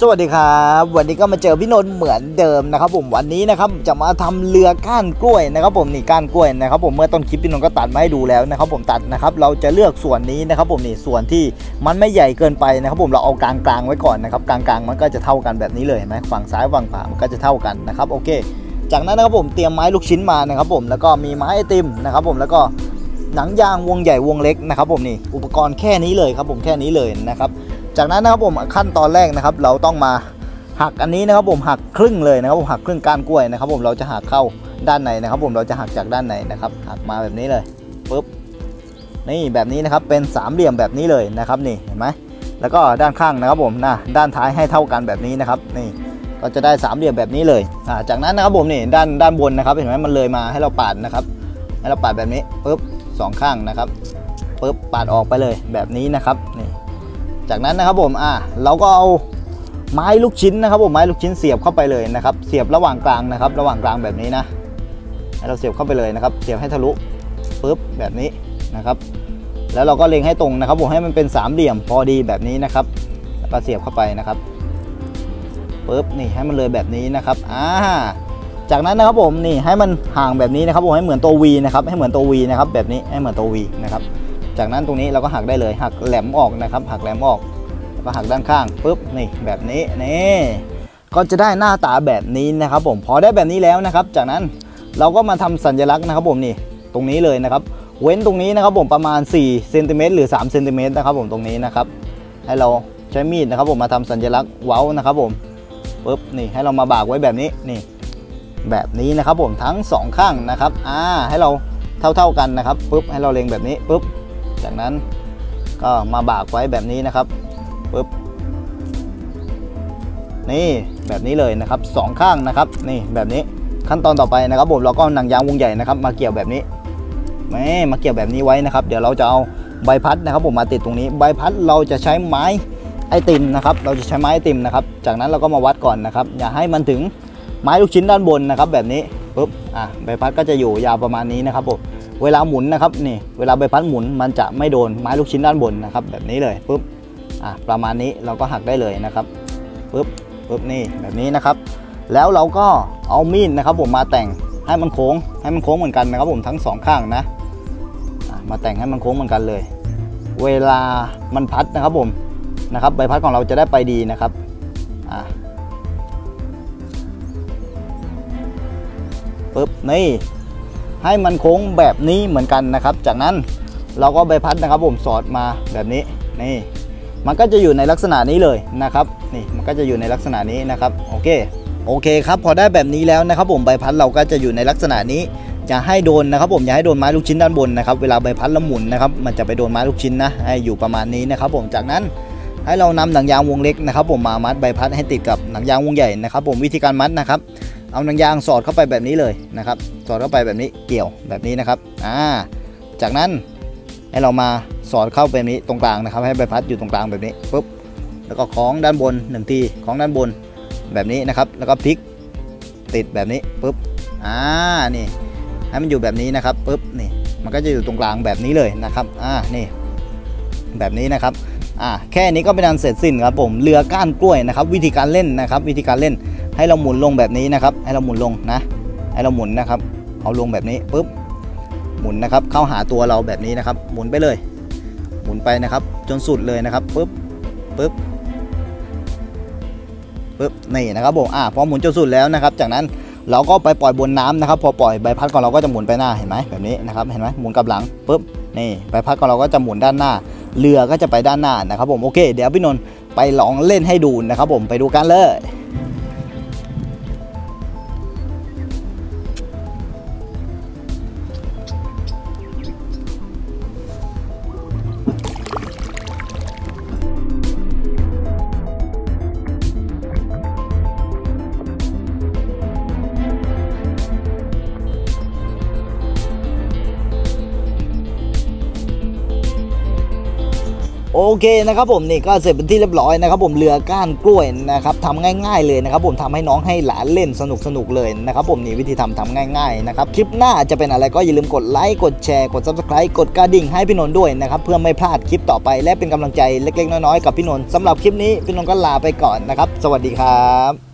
สวัสดีครับวันนี้ก็มาเจอพี่นนท์เหมือนเดิมนะครับผมวันนี้นะครับจะมาทำเรือก้านกล้วยนะครับผมนี่ก้านกล้วยนะครับผมเมื่อต้นคลิปพี่นนท์ก็ตัดมาให้ดูแล้วนะครับผมตัดนะครับเราจะเลือกส่วนนี้นะครับผมนี่ส่วนที่มันไม่ใหญ่เกินไปนะครับผมเราเอากลางๆไว้ก่อนนะครับกลางๆมันก็จะเท่ากันแบบนี้เลยเห็นไหมฝั่งซ้ายฝั่งขวามันก็จะเท่ากันนะครับโอเคจากนั้นนะครับผมเตรียมไม้ลูกชิ้นมานะครับผมแล้วก็มีไม้ไอติมนะครับผมแล้วก็หนังยางวงใหญ่วงเล็กนะครับผมนี่อุปกรณ์แค่นี้เลยครับผมแค่นี้เลยนะครับจากนั้นนะครับผมขั้นตอนแรกนะครับเราต้องมาหักอันนี้นะครับผมหักครึ่งเลยนะครับผมหักครึ่งก้านกล้วยนะครับผมเราจะหักเข้าด้านในนะครับผมเราจะหักจากด้านในนะครับหักมาแบบนี้เลยปุ๊บนี่แบบนี้นะครับเป็นสามเหลี่ยมแบบนี้เลยนะครับนี่เห็นไหมแล้วก็ด้านข้างนะครับผมด้านท้ายให้เท่ากันแบบนี้นะครับนี่ก็จะได้สามเหลี่ยมแบบนี้เลยจากนั้นนะครับผมนี่ด้านบนนะครับเห็นไหมมันเลยมาให้เราปาดนะครับให้เราปาดแบบนี้ปุ๊บสองข้างนะครับปุ๊บปาดออกไปเลยแบบนี้นะครับนี่จากนั้นนะครับผมเราก็เอาไม้ลูกชิ้นนะครับผมไม้ลูกชิ้นเสียบเข้าไปเลยนะครับเสียบระหว่างกลางนะครับระหว่างกลางแบบนี้นะให้เราเสียบเข้าไปเลยนะครับเสียบให้ทะลุปุ๊บแบบนี้นะครับแล้วเราก็เล็งให้ตรงนะครับผมให้มันเป็นสามเหลี่ยมพอดีแบบนี้นะครับแล้วก็เสียบเข้าไปนะครับปุ๊บนี่ให้มันเลยแบบนี้นะครับจากนั้นนะครับผมนี่ให้มันห่างแบบนี้นะครับผมให้เหมือนตัว V นะครับให้เหมือนตัว V นะครับแบบนี้ให้เหมือนตัว V นะครับจากนั้นตรงนี้เราก็หักได้เลยหักแหลมออกนะครับหักแหลมออกแล้วก็หักด้านข้างปุ๊บนี่แบบนี้นี่ก็จะได้หน้าตาแบบนี้นะครับผมพอได้แบบนี้แล้วนะครับจากนั้นเราก็มาทำสัญลักษณ์นะครับผมนี่ตรงนี้เลยนะครับเว้นตรงนี้นะครับผมประมาณ4เซนติเมตรหรือ3เซนติเมตรนะครับผมตรงนี้นะครับให้เราใช้มีดนะครับผมมาทำสัญลักษณ์เว้านะครับผมปุ๊บนี่ให้เรามาบากไว้แบบนี้นี่แบบนี้นะครับผมทั้ง2ข้างนะครับให้เราเท่ากันนะครับปุ๊บให้เราเล็งแบบนี้ปุ๊บจากนั้นก็มาบากไว้แบบนี้นะครับปุ๊บนี่แบบนี้เลยนะครับ2ข้างนะครับนี่แบบนี้ขั้นตอนต่อไปนะครับผมเราก็หนังยางวงใหญ่นะครับมาเกี่ยวแบบนี้มาเกี่ยวแบบนี้ไว้นะครับเดี๋ยวเราจะเอาใบพัดนะครับผมมาติดตรงนี้ใบพัดเราจะใช้ไม้ไอติมนะครับเราจะใช้ไม้ไอติมนะครับจากนั้นเราก็มาวัดก่อนนะครับอย่าให้มันถึงไม้ลูกชิ้นด้านบนนะครับแบบนี้ปุ๊บใบพัดก็จะอยู่ยาวประมาณนี้นะครับผมเวลาหมุนนะครับนี่เวลาใบพัดหมุนมันจะไม่โดนไม้ลูกชิ้นด้านบนนะครับแบบนี้เลยปุ๊บประมาณนี้เราก็หักได้เลยนะครับปุ๊บนี่แบบนี้นะครับแล้วเราก็เอามีดนะครับผมมาแต่งให้มันโค้งเหมือนกันนะครับผมทั้ง2ข้างนะมาแต่งให้มันโค้งเหมือนกันเลยเวลามันพัดนะครับผมนะครับใบพัดของเราจะได้ไปดีนะครับปุ๊บนี่ให้มันโค้งแบบนี้เหมือนกันนะครับจากนั้นเราก็ใบพัดนะครับผมสอดมาแบบนี้นี่มันก็จะอยู่ในลักษณะนี้เลยนะครับนี่มันก็จะอยู่ในลักษณะนี้นะครับโอเคครับพอได้แบบนี้แล้วนะครับผมใบพัดเราก็จะอยู่ในลักษณะนี้อย่าให้โดนนะครับผมอย่าให้โดนไม้ลูกชิ้นด้านบนนะครับเวลาใบพัดแล้วหมุนนะครับมันจะไปโดนไม้ลูกชิ้นนะให้อยู่ประมาณนี้นะครับผมจากนั้นให้เรานำหนังยางวงเล็กนะครับผมมามัดใบพัดให้ติดกับหนังยางวงใหญ่นะครับผมวิธีการมัดนะครับเอาหนังยางสอดเข้าไปแบบนี้เลยนะครับสอดเข้าไปแบบนี้เกี่ยวแบบนี้นะครับจากนั้นให้เรามาสอดเข้าแบบนี้ตรงกลางนะครับให้ใบพัดอยู่ตรงกลางแบบนี้ปุ๊บแล้วก็คล้องด้านบน1ทีคล้องด้านบนแบบนี้นะครับแล้วก็พลิกติดแบบนี้ปุ๊บนี่ให้มันอยู่แบบนี้นะครับปุ๊บนี่มันก็จะอยู่ตรงกลางแบบนี้เลยนะครับนี่แบบนี้นะครับแค่นี้ก็เป็นอันเสร็จสิ้นครับผมเรือก้านกล้วยนะครับวิธีการเล่นนะครับวิธีการเล่นให้เราหมุนลงแบบนี้นะครับให้เราหมุนลงนะให้เราหมุนนะครับเอาลงแบบนี้ปุ๊บหมุนนะครับเข้าหาตัวเราแบบนี้นะครับหมุนไปเลยหมุนไปนะครับจนสุดเลยนะครับปุ๊บนี่นะครับผมพอหมุนจนสุดแล้วนะครับจากนั้นเราก็ไปปล่อยบนน้ำนะครับพอปล่อยใบพัดของเราก็จะหมุนไปหน้าเห็นไหมแบบนี้นะครับเห็นไหมหมุนกลับหลังปุ๊บนี่ใบพัดของเราก็จะหมุนด้านหน้าเรือก็จะไปด้านหน้านะครับผมโอเคเดี๋ยวพี่นนท์ไปลองเล่นให้ดูนะครับผมไปดูกันเลยโอเคนะครับผมนี่ก็เสร็จเป็นที่เรียบร้อยนะครับผมเรือก้านกล้วยนะครับทำง่ายๆเลยนะครับผมทำให้น้องให้หลานเล่นสนุกเลยนะครับผมนี่วิธีทำง่ายๆนะครับคลิปหน้าจะเป็นอะไรก็อย่าลืมกดไลค์กดแชร์กด Subscribe กดกระดิ่งให้พี่นนท์ด้วยนะครับเพื่อไม่พลาดคลิปต่อไปและเป็นกำลังใจเล็กๆน้อยๆกับพี่นนท์สำหรับคลิปนี้พี่นนท์ก็ลาไปก่อนนะครับสวัสดีครับ